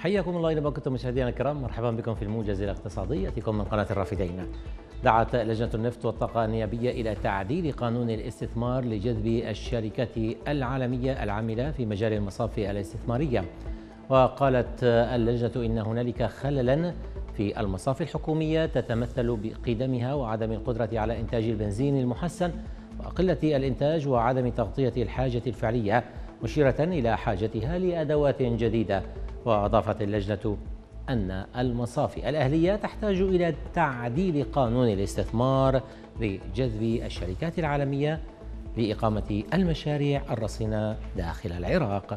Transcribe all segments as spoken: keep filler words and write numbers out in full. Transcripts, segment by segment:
حياكم الله أينما كنتم مشاهدينا الكرام، مرحبا بكم في الموجز الاقتصادي يأتيكم من قناة الرافدين. دعت لجنة النفط والطاقة النيابية إلى تعديل قانون الاستثمار لجذب الشركات العالمية العاملة في مجال المصافي الاستثمارية. وقالت اللجنة إن هنالك خللا في المصافي الحكومية تتمثل بقدمها وعدم القدرة على إنتاج البنزين المحسن وقلة الإنتاج وعدم تغطية الحاجة الفعلية، مشيرة إلى حاجتها لأدوات جديدة. وأضافت اللجنة أن المصافي الأهلية تحتاج إلى تعديل قانون الاستثمار لجذب الشركات العالمية لإقامة المشاريع الرصينة داخل العراق.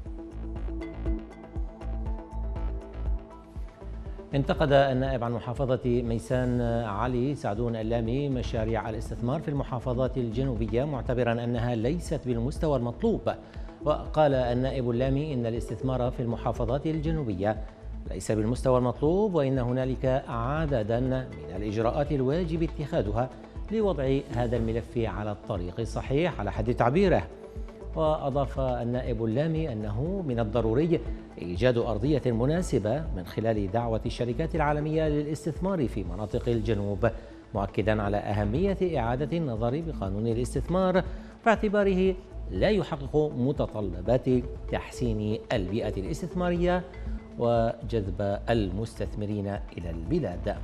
انتقد النائب عن محافظة ميسان علي سعدون اللامي مشاريع الاستثمار في المحافظات الجنوبية، معتبرا أنها ليست بالمستوى المطلوب. وقال النائب اللامي إن الاستثمار في المحافظات الجنوبية ليس بالمستوى المطلوب، وإن هنالك عددا من الإجراءات الواجب اتخاذها لوضع هذا الملف على الطريق الصحيح على حد تعبيره. وأضاف النائب اللامي أنه من الضروري إيجاد أرضية مناسبة من خلال دعوة الشركات العالمية للاستثمار في مناطق الجنوب، مؤكدا على أهمية إعادة النظر بقانون الاستثمار باعتباره لا يحقق متطلبات تحسين البيئة الاستثمارية وجذب المستثمرين إلى البلاد.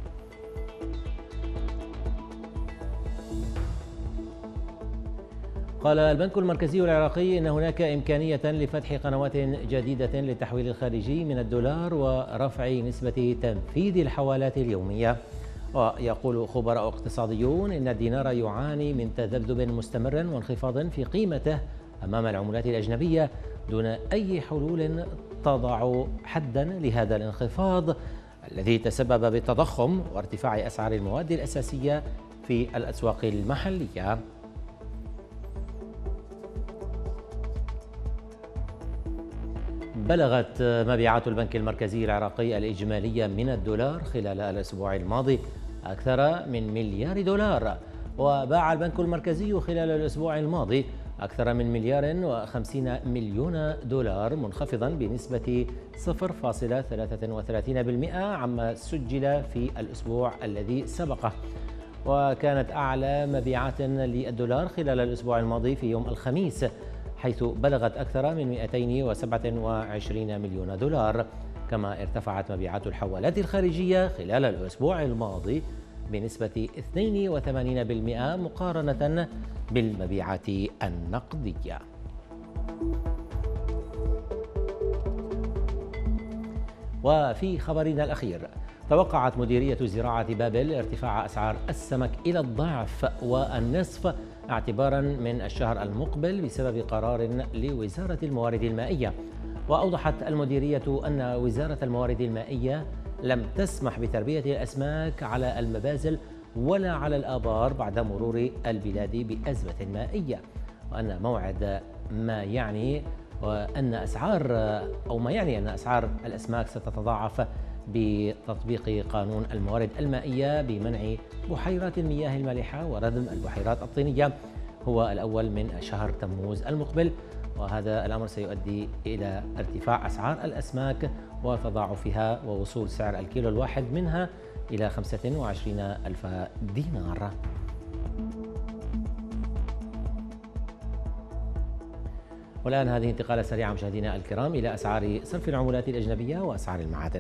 قال البنك المركزي العراقي إن هناك إمكانية لفتح قنوات جديدة للتحويل الخارجي من الدولار ورفع نسبة تنفيذ الحوالات اليومية. ويقول خبراء اقتصاديون إن الدينار يعاني من تذبذب مستمر وانخفاض في قيمته أمام العملات الأجنبية دون أي حلول تضع حدا لهذا الانخفاض الذي تسبب بالتضخم وارتفاع أسعار المواد الأساسية في الأسواق المحلية. بلغت مبيعات البنك المركزي العراقي الإجمالية من الدولار خلال الأسبوع الماضي أكثر من مليار دولار. وباع البنك المركزي خلال الأسبوع الماضي أكثر من مليار وخمسين مليون دولار، منخفضا بنسبة صفر فاصلة ثلاثة وثلاثين بالمئة عما سجل في الأسبوع الذي سبقه. وكانت أعلى مبيعات للدولار خلال الأسبوع الماضي في يوم الخميس، حيث بلغت أكثر من مئتين وسبعة وعشرين مليون دولار. كما ارتفعت مبيعات الحوالات الخارجية خلال الأسبوع الماضي بنسبة اثنين وثمانين بالمئة مقارنة بالمبيعات النقدية. وفي خبرنا الأخير، توقعت مديرية زراعة بابل ارتفاع أسعار السمك إلى الضعف والنصف اعتبارا من الشهر المقبل بسبب قرار لوزارة الموارد المائية. وأوضحت المديرية أن وزارة الموارد المائية لم تسمح بتربية الأسماك على المبازل ولا على الآبار بعد مرور البلاد بأزمة مائية، وأن موعد ما يعني وأن أسعار أو ما يعني أن أسعار الأسماك ستتضاعف بتطبيق قانون الموارد المائية بمنع بحيرات المياه المالحة وردم البحيرات الطينية هو الأول من شهر تموز المقبل. وهذا الأمر سيؤدي إلى ارتفاع أسعار الأسماك وتضاعفها ووصول سعر الكيلو الواحد منها إلى خمسة وعشرين ألف دينار. والآن هذه انتقالة سريعة مشاهدينا الكرام إلى أسعار صرف العملات الأجنبية وأسعار المعادن.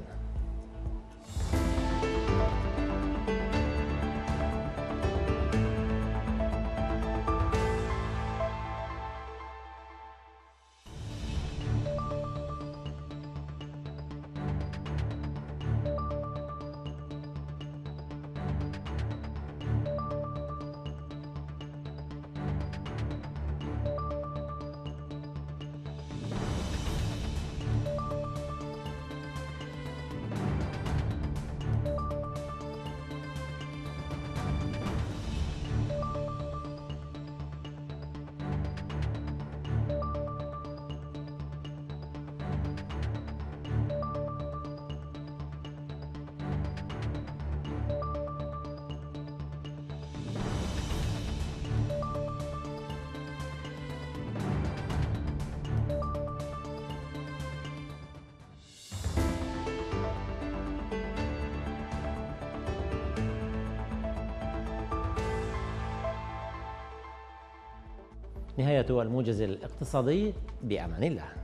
نهاية الموجز الاقتصادي، بأمان الله.